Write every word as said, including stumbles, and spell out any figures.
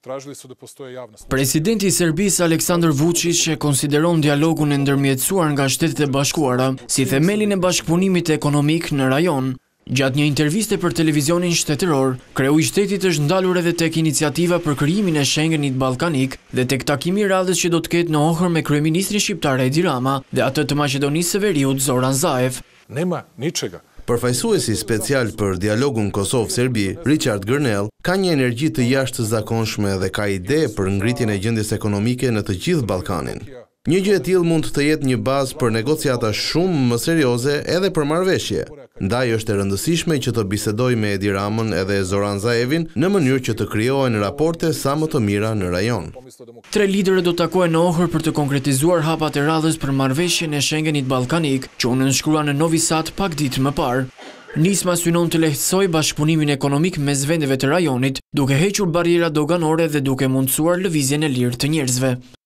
Presidenti i Serbisë Aleksandar Vučić e konsideron dialogun e ndërmjetësuar nga Shtetet e Bashkuara si themelin e bashkëpunimit ekonomik në rajon. Gjatë një interviste për televizionin shtetëror, kreu i shtetit është ndalur edhe tek iniciativa për krijimin e Schengenit ballkanik dhe tek takimi i radhës që do të ketë në Ohër me kryeministrin shqiptar Edi Rama dhe atë të Maqedonisë së Veriut Zoran Zaev. Nema ničega. Përfaqësuesi special për dialogun Kosovë-Serbi, Richard Gërnell, ka një energji të jashtëzakonshme dhe ka ide për ngritjen e gjendjes ekonomike në të gjithë Ballkanin. Një gjë e tillë mund të jetë një bazë për negociata shumë më serioze edhe për marrëveshje. Ndaj është e rëndësishme që të bisedoj me Edi Ramën edhe Zoran Zaevin në mënyrë që të krijohen raporte sa më të mira në rajon. Tre liderët do takohen në Ohër për të konkretizuar hapat e radhës për marrëveshjen e Schengenit ballkanik, që u nënshkrua në Novi Sad pak ditë më parë. Nisma synon të lehtësoj bashkëpunimin ekonomik mes vendeve të rajonit, duke hequr barriera doganore dhe duke mundësuar lëvizjen e lirë të njerëzve.